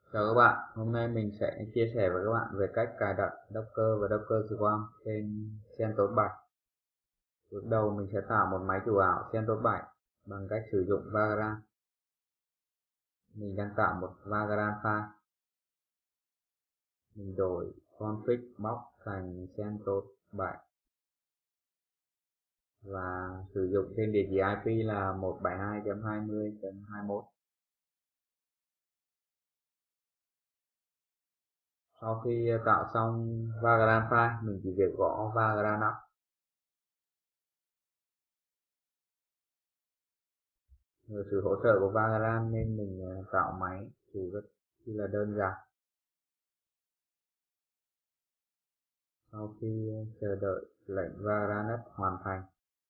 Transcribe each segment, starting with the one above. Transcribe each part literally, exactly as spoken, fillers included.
Chào các bạn, hôm nay mình sẽ chia sẻ với các bạn về cách cài đặt Docker và Docker Swarm trên CentOS bảy. Bước đầu mình sẽ tạo một máy chủ ảo CentOS bảy bằng cách sử dụng Vagrant. Mình đang tạo một Vagrant file. Mình đổi config box thành CentOS bảy và sử dụng trên địa chỉ i pê là một bảy hai chấm hai mươi chấm hai mươi mốt. Sau khi tạo xong Vagrant file, mình chỉ việc gõ Vagrant up. Nhờ sự hỗ trợ của Vagrant nên mình tạo máy chủ rất là đơn giản. Sau khi chờ đợi lệnh Vagrant hoàn thành,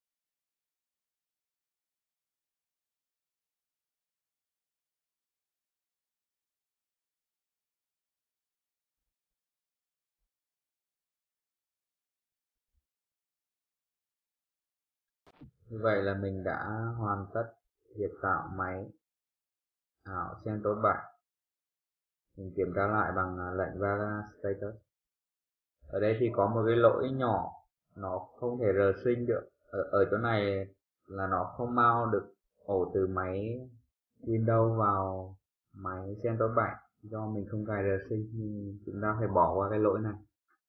như vậy là mình đã hoàn tất việc tạo máy ảo CentOS bảy. Mình kiểm tra lại bằng lệnh Vagrant status. Ở đây thì có một cái lỗi nhỏ, nó không thể rsync được. Ở, ở chỗ này là nó không mount được ổ từ máy Windows vào máy CentOS bảy, do mình không cài rsync nhưng chúng ta phải bỏ qua cái lỗi này.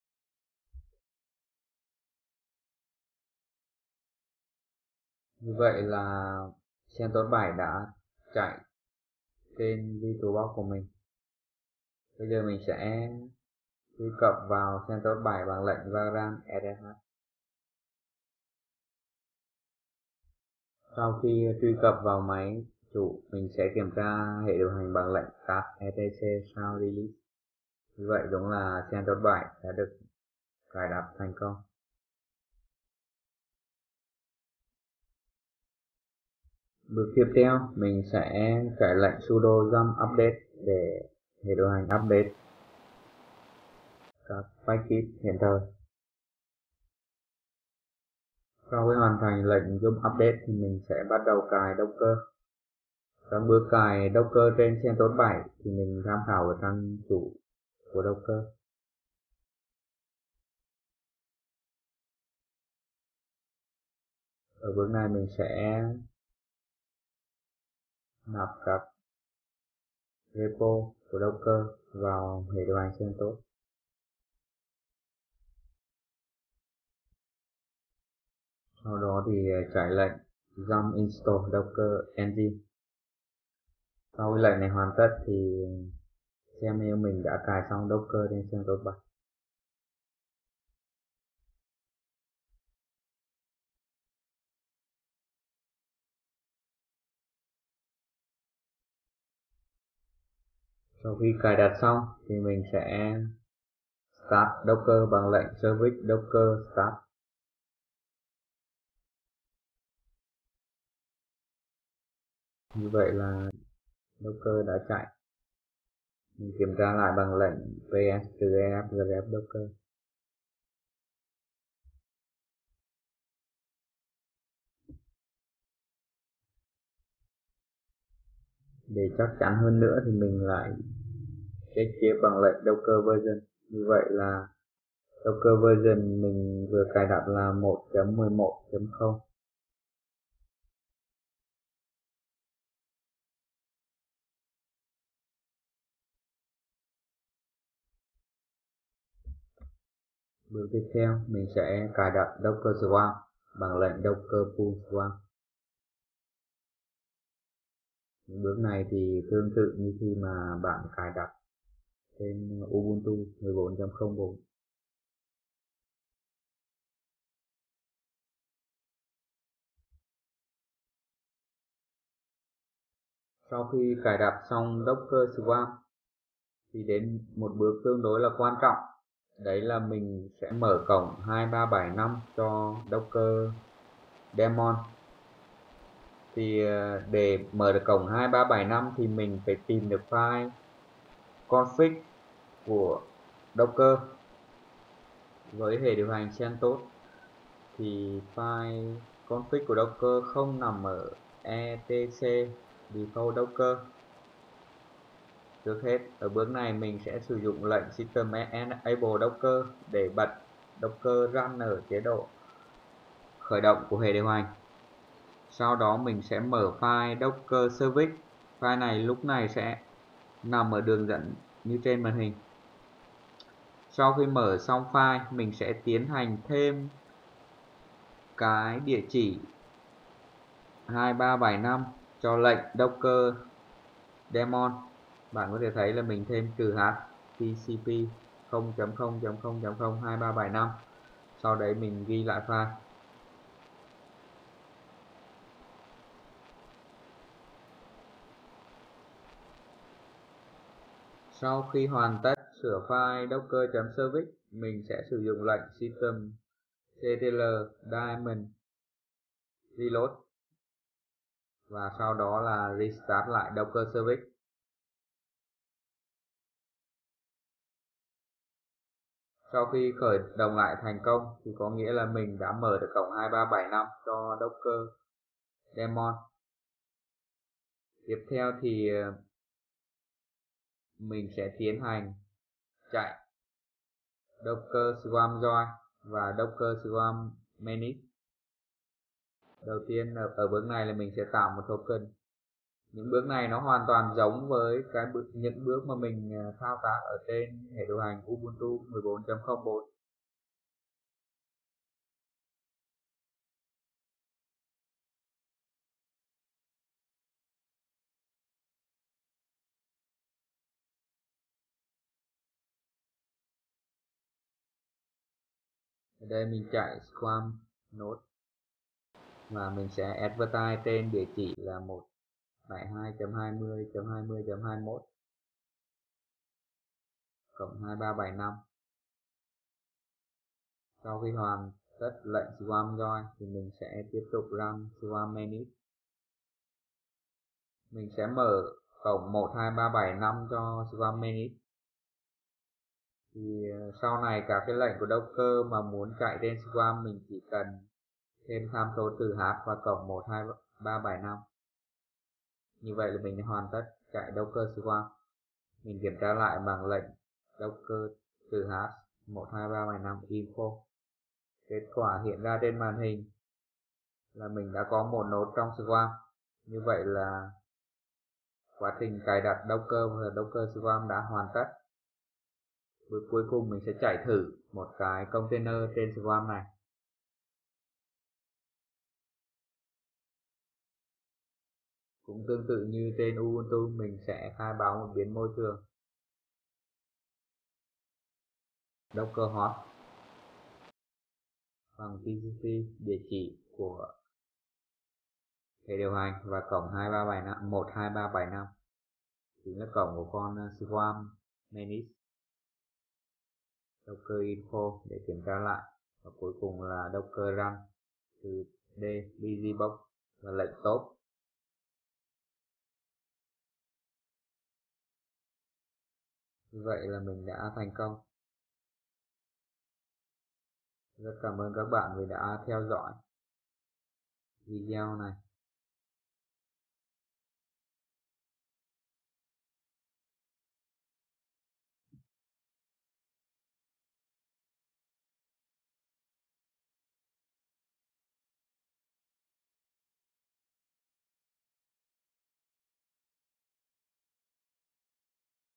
Như vậy là CentOS bảy đã chạy trên VirtualBox của mình. Bây giờ mình sẽ truy cập vào CentOS bảy bằng lệnh Vagrant rsh. Sau khi truy cập vào máy chủ, mình sẽ kiểm tra hệ điều hành bằng lệnh start etc sound release. Như vậy đúng là CentOS bảy đã được cài đặt thành công. Bước tiếp theo, mình sẽ chạy lệnh sudo yum update để hệ điều hành update các package hiện thời. Sau khi hoàn thành lệnh yum update thì mình sẽ bắt đầu cài Docker. Trong bước cài Docker trên CentOS bảy thì mình tham khảo ở trang chủ của Docker. Ở bước này mình sẽ nạp các repo của Docker vào hệ điều hành CentOS. Sau đó thì chạy lệnh yum install docker engine. Sau lệnh này hoàn tất thì xem như mình đã cài xong Docker trên CentOS bảy. Sau khi cài đặt xong thì mình sẽ start Docker bằng lệnh service docker start. Như vậy là Docker đã chạy. Mình kiểm tra lại bằng lệnh ps grep grep docker. Để chắc chắn hơn nữa thì mình lại check tiếp bằng lệnh docker version. Như vậy là Docker version mình vừa cài đặt là một chấm mười một chấm không. Bước tiếp theo mình sẽ cài đặt Docker Swarm bằng lệnh docker pull swarm. Bước này thì tương tự như khi mà bạn cài đặt trên Ubuntu mười bốn chấm không bốn. Sau khi cài đặt xong Docker Swarm thì đến một bước tương đối là quan trọng. Đấy là mình sẽ mở cổng hai ba bảy năm cho Docker Daemon. Thì để mở được cổng hai ba bảy năm thì mình phải tìm được file config của Docker. Với hệ điều hành CentOS thì file config của Docker không nằm ở etc default docker. Trước hết, ở bước này mình sẽ sử dụng lệnh system enable docker để bật Docker run ở chế độ khởi động của hệ điều hành. Sau đó mình sẽ mở file docker service. File này lúc này sẽ nằm ở đường dẫn như trên màn hình. Sau khi mở xong file, mình sẽ tiến hành thêm cái địa chỉ hai ba bảy năm cho lệnh docker daemon. Bạn có thể thấy là mình thêm trừ h tcp không chấm không chấm không chấm không hai ba bảy năm. Sau đấy mình ghi lại file. Sau khi hoàn tất sửa file docker.service, mình sẽ sử dụng lệnh system ctl daemon reload và sau đó là restart lại docker service. Sau khi khởi động lại thành công thì có nghĩa là mình đã mở được cổng hai ba bảy năm cho docker daemon. Tiếp theo thì mình sẽ tiến hành chạy docker swarm join và docker swarm manage. Đầu tiên ở, ở bước này là mình sẽ tạo một token. Những bước này nó hoàn toàn giống với cái bước, những bước mà mình thao tác ở trên hệ điều hành Ubuntu mười bốn chấm không bốn. Ở đây mình chạy swarm node và mình sẽ advertise trên địa chỉ là một bảy hai chấm hai mươi chấm hai mươi chấm hai mươi mốt cộng hai ba bảy năm. Sau khi hoàn tất lệnh swarm join thì mình sẽ tiếp tục run swarm manage. Mình sẽ mở cổng một hai ba bảy năm cho swarm manage. Thì sau này các cái lệnh của Docker mà muốn chạy trên swarm mình chỉ cần thêm tham số từ h và cổng một hai ba bảy năm. Như vậy là mình đã hoàn tất chạy Docker swarm. Mình kiểm tra lại bằng lệnh docker từ h một hai ba bảy năm info. Kết quả hiện ra trên màn hình là mình đã có một node trong swarm. Như vậy là quá trình cài đặt Docker và Docker swarm đã hoàn tất. Bước cuối cùng mình sẽ chạy thử một cái container trên swarm này. Cũng tương tự như trên Ubuntu, mình sẽ khai báo một biến môi trường docker host bằng tcp địa chỉ của hệ điều hành và cổng hai ba bảy năm một hai ba bảy năm chính là cổng của con swarm manage. Docker info để kiểm tra lại và cuối cùng là docker run từ d busybox và lệnh stop. Như vậy là mình đã thành công. Rất cảm ơn các bạn vì đã theo dõi video này.